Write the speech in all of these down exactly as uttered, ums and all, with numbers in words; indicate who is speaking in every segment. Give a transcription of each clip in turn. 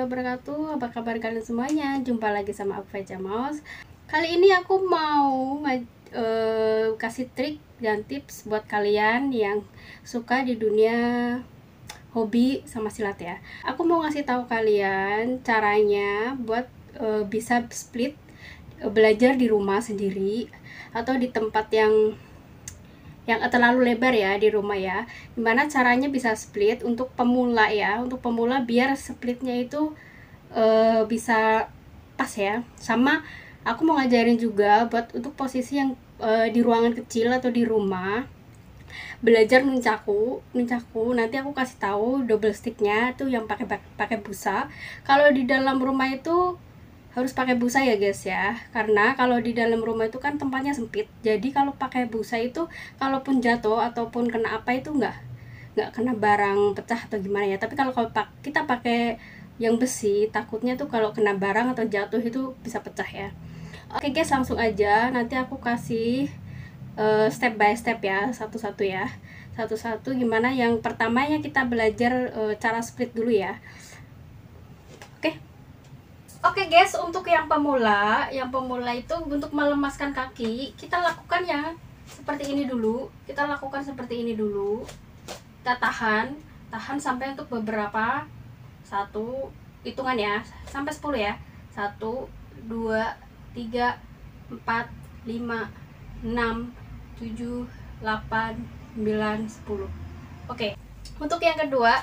Speaker 1: wabarakatuh. Apa kabar kalian semuanya? Jumpa lagi sama aku Veja Mouse. Kali ini aku mau uh, kasih trik dan tips buat kalian yang suka di dunia hobi sama silat ya. Aku mau ngasih tahu kalian caranya buat uh, bisa split uh, belajar di rumah sendiri atau di tempat yang yang terlalu lebar ya di rumah ya. Gimana caranya bisa split untuk pemula ya, untuk pemula biar splitnya itu e, bisa pas ya. Sama aku mau ngajarin juga buat untuk posisi yang e, di ruangan kecil atau di rumah belajar nunchaku nunchaku nanti aku kasih tahu double sticknya tuh yang pakai pakai busa. Kalau di dalam rumah itu harus pakai busa ya guys ya, karena kalau di dalam rumah itu kan tempatnya sempit, jadi kalau pakai busa itu kalaupun jatuh ataupun kena apa itu nggak nggak kena barang pecah atau gimana ya. Tapi kalau kalau kita pakai yang besi, takutnya tuh kalau kena barang atau jatuh itu bisa pecah ya. Oke guys, langsung aja nanti aku kasih uh, step by step ya, satu-satu ya, satu-satu. Gimana yang pertamanya kita belajar uh, cara split dulu ya. Oke. Oke guys, untuk yang pemula, yang pemula itu untuk melemaskan kaki, kita lakukan ya seperti ini dulu. Kita lakukan seperti ini dulu. Kita tahan, tahan sampai untuk beberapa, satu, hitungan ya, sampai sepuluh ya. Satu, dua, tiga, empat, lima, enam, tujuh, delapan, sembilan, sepuluh. Oke, untuk yang kedua,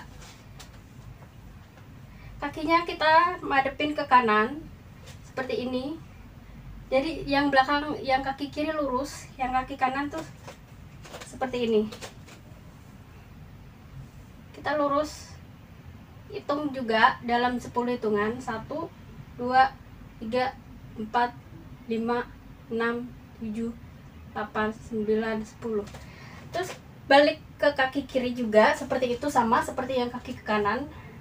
Speaker 1: kakinya kita madepin ke kanan seperti ini. Jadi yang belakang, yang kaki kiri lurus, yang kaki kanan tuh seperti ini. Kita lurus, hitung juga dalam sepuluh hitungan. Satu, dua, tiga, empat, lima, enam, tujuh, delapan, sembilan, sepuluh. Terus balik ke kaki kiri juga seperti itu, sama seperti yang kaki ke kanan.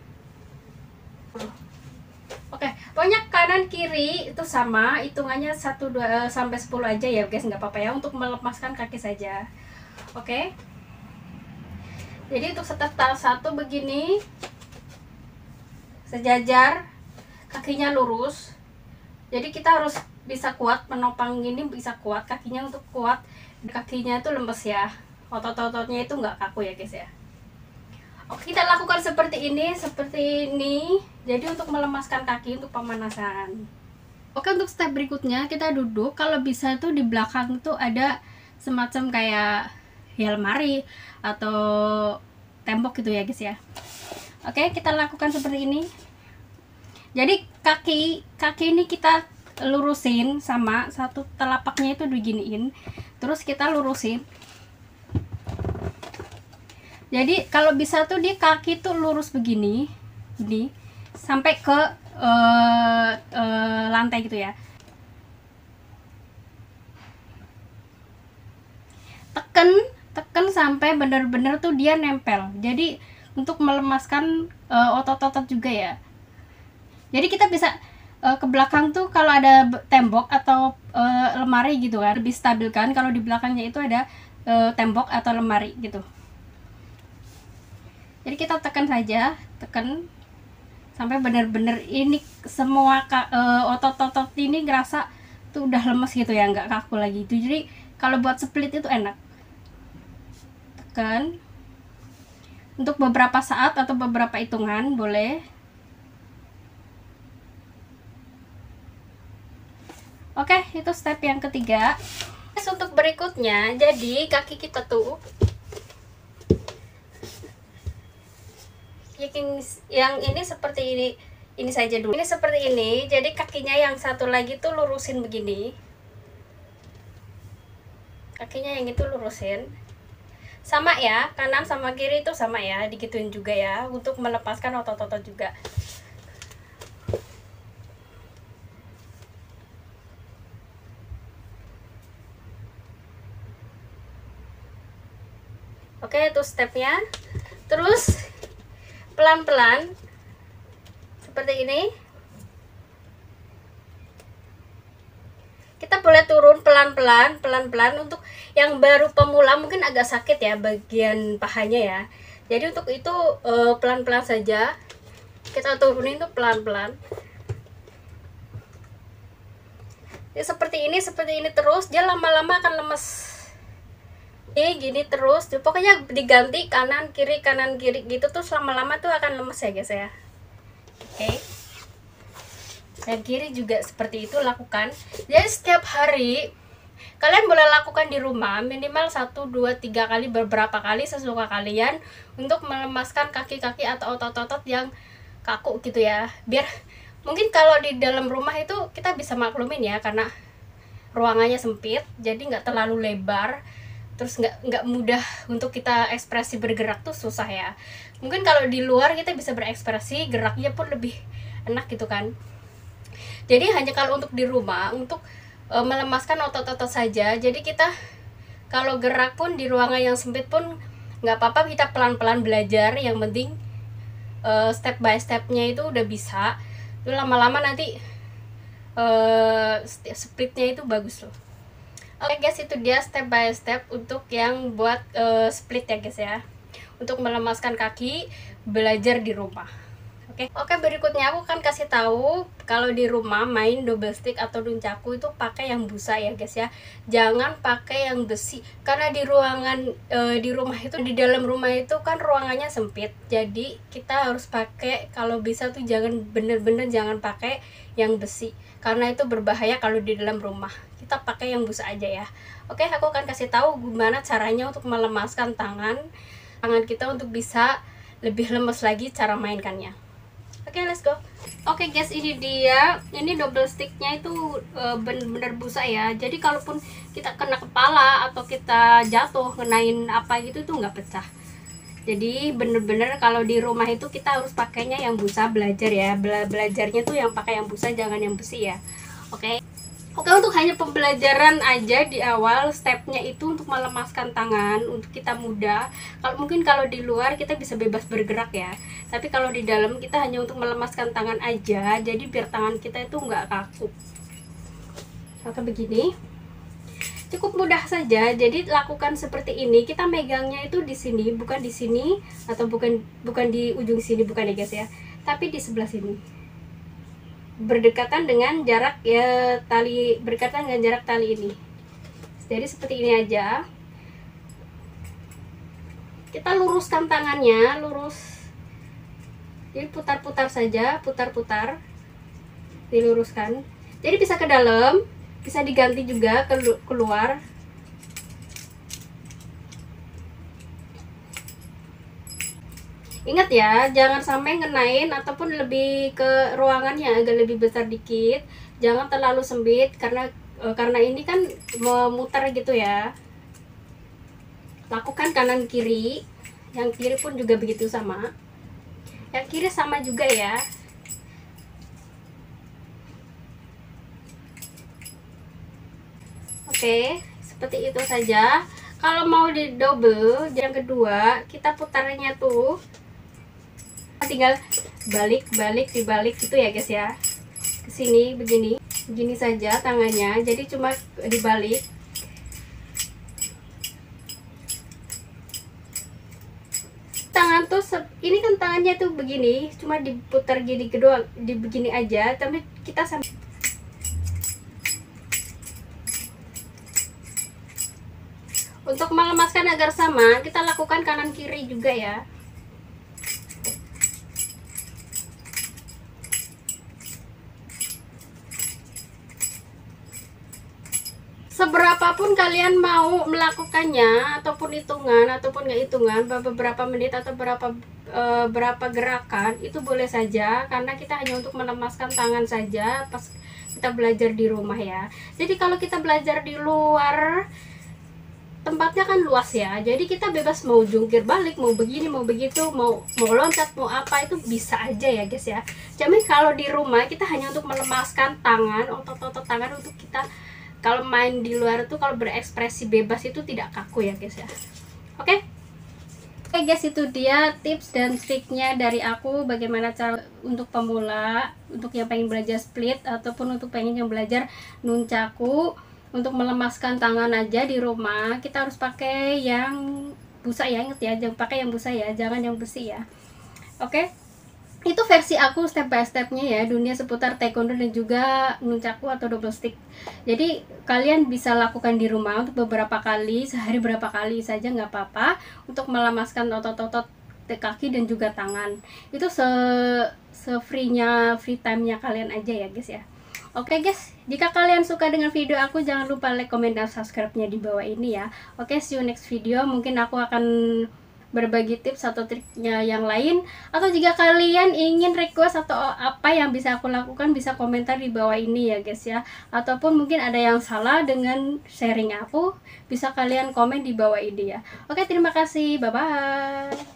Speaker 1: Oke, pokoknya kanan kiri itu sama, hitungannya satu dua sampai sepuluh aja ya guys, nggak apa-apa ya, untuk melepaskan kaki saja. Oke. Jadi untuk step satu begini, sejajar, kakinya lurus. Jadi kita harus bisa kuat menopang ini, bisa kuat kakinya, untuk kuat kakinya itu lemes ya, otot-ototnya itu nggak kaku ya guys ya. Oke, kita lakukan seperti ini, seperti ini. Jadi untuk melemaskan kaki untuk pemanasan. Oke, untuk step berikutnya kita duduk. Kalau bisa tuh di belakang tuh ada semacam kayak ya lemari atau tembok gitu ya guys ya. Oke, kita lakukan seperti ini. Jadi kaki kaki ini kita lurusin, sama satu telapaknya itu diginiin. Terus kita lurusin. Jadi kalau bisa tuh di kaki tuh lurus begini, ini sampai ke uh, uh, lantai gitu ya. Tekan, tekan sampai benar-benar tuh dia nempel. Jadi untuk melemaskan uh, otot-otot juga ya. Jadi kita bisa uh, ke belakang tuh kalau ada tembok atau uh, lemari gitu kan, lebih stabil kan kalau di belakangnya itu ada uh, tembok atau lemari gitu. Jadi kita tekan saja, tekan sampai benar-benar ini semua otot-otot uh, ini ngerasa tuh udah lemes gitu ya, nggak kaku lagi itu. Jadi kalau buat split itu enak. Tekan untuk beberapa saat atau beberapa hitungan boleh. Oke, itu step yang ketiga. Terus untuk berikutnya, jadi kaki kita tuh yang ini seperti ini, ini saja dulu. Ini seperti ini. Jadi kakinya yang satu lagi tuh lurusin begini. Kakinya yang itu lurusin. Sama ya, kanan sama kiri itu sama ya, digituin juga ya, untuk melepaskan otot-otot juga. Oke, itu stepnya. Terus pelan-pelan seperti ini. Kita boleh turun pelan-pelan, pelan-pelan. Untuk yang baru pemula mungkin agak sakit ya bagian pahanya ya. Jadi untuk itu pelan-pelan saja. Kita turunin tuh pelan-pelan. Ya seperti ini, seperti ini terus, dia lama-lama akan lemes. Ini gini terus, pokoknya diganti kanan kiri kanan kiri gitu tuh, lama-lama tuh akan lemes ya guys ya. Oke. Yang kiri juga seperti itu lakukan. Jadi setiap hari kalian boleh lakukan di rumah minimal satu, dua, tiga kali, beberapa kali sesuka kalian untuk melemaskan kaki-kaki atau otot-otot yang kaku gitu ya. Biar mungkin kalau di dalam rumah itu kita bisa maklumin ya, karena ruangannya sempit, jadi nggak terlalu lebar, terus nggak nggak mudah untuk kita ekspresi bergerak tuh susah ya. Mungkin kalau di luar kita bisa berekspresi, geraknya pun lebih enak gitu kan. Jadi hanya kalau untuk di rumah, untuk e, melemaskan otot-otot saja. Jadi kita kalau gerak pun di ruangan yang sempit pun nggak apa-apa, kita pelan-pelan belajar. Yang penting e, step by stepnya itu udah bisa. Itu lama-lama nanti e, splitnya itu bagus loh. Oke guys, itu dia step by step untuk yang buat e, split ya guys ya. Untuk melemaskan kaki, belajar di rumah. Oke, oke berikutnya aku akan kasih tahu kalau di rumah main double stick atau nunchaku itu pakai yang busa ya guys ya. Jangan pakai yang besi, karena di ruangan e, di rumah itu, di dalam rumah itu kan ruangannya sempit. Jadi kita harus pakai, kalau bisa tuh jangan, bener-bener jangan pakai yang besi, karena itu berbahaya kalau di dalam rumah. Kita pakai yang busa aja ya. Oke, aku akan kasih tahu gimana caranya untuk melemaskan tangan tangan kita untuk bisa lebih lemes lagi cara mainkannya. Oke, okay, let's go. Oke okay, guys, ini dia. Ini double sticknya itu e, bener-bener busa ya. Jadi kalaupun kita kena kepala atau kita jatuh ngenain apa gitu tuh nggak pecah. Jadi bener-bener kalau di rumah itu kita harus pakainya yang busa, belajar ya. Bela belajarnya tuh yang pakai yang busa, jangan yang besi ya. Oke. Okay. Oke, untuk hanya pembelajaran aja di awal, stepnya itu untuk melemaskan tangan, untuk kita mudah. Kalau mungkin kalau di luar kita bisa bebas bergerak ya, tapi kalau di dalam kita hanya untuk melemaskan tangan aja, jadi biar tangan kita itu nggak kaku. Oke, begini cukup mudah saja. Jadi lakukan seperti ini. Kita megangnya itu di sini, bukan di sini, atau bukan bukan di ujung sini, bukan ya guys ya, tapi di sebelah sini, berdekatan dengan jarak ya tali, berdekatan dengan jarak tali ini. Jadi seperti ini aja. Kita luruskan tangannya, lurus. Jadi putar-putar saja, putar-putar, diluruskan. Jadi bisa ke dalam, bisa diganti juga ke keluar. Ingat ya, jangan sampai ngenain ataupun lebih ke ruangannya agak lebih besar dikit. Jangan terlalu sempit, karena e, karena ini kan memutar gitu ya. Lakukan kanan kiri. Yang kiri pun juga begitu sama. Yang kiri sama juga ya. Oke, seperti itu saja. Kalau mau di double, yang kedua kita putarnya tuh tinggal balik balik dibalik gitu ya guys ya, ke sini begini begini saja tangannya. Jadi cuma dibalik. Tangan tuh ini kan tangannya tuh begini, cuma diputar gini kedua, di begini aja, tapi kita sampai untuk melemaskan agar sama, kita lakukan kanan kiri juga ya. Seberapapun kalian mau melakukannya, ataupun hitungan ataupun nggak hitungan, beberapa menit atau berapa e, berapa gerakan itu boleh saja, karena kita hanya untuk melemaskan tangan saja pas kita belajar di rumah ya. Jadi kalau kita belajar di luar, tempatnya kan luas ya, jadi kita bebas mau jungkir balik, mau begini, mau begitu, mau mau loncat, mau apa, itu bisa aja ya guys ya. Jadi kalau di rumah kita hanya untuk melemaskan tangan, otot-otot tangan, untuk kita kalau main di luar tuh kalau berekspresi bebas itu tidak kaku ya guys ya. Oke okay? Oke okay guys, itu dia tips dan triknya dari aku bagaimana cara untuk pemula, untuk yang pengen belajar split ataupun untuk pengen yang belajar nunchaku. Untuk melemaskan tangan aja di rumah kita harus pakai yang busa ya, inget ya, jangan pakai yang busa ya, jangan yang besi ya. Oke okay? Itu versi aku step by stepnya ya, dunia seputar taekwondo dan juga nunchaku atau double stick. Jadi kalian bisa lakukan di rumah untuk beberapa kali, sehari berapa kali saja nggak apa-apa, untuk melemaskan otot-otot kaki dan juga tangan. Itu se se free-nya, free time-nya kalian aja ya guys ya. Oke guys, jika kalian suka dengan video aku, jangan lupa like, comment, dan subscribe-nya di bawah ini ya. Oke, see you next video. Mungkin aku akan berbagi tips atau triknya yang lain, atau jika kalian ingin request atau apa yang bisa aku lakukan, bisa komentar di bawah ini ya guys ya. Ataupun mungkin ada yang salah dengan sharing aku, bisa kalian komen di bawah ini ya. Oke, terima kasih, bye bye.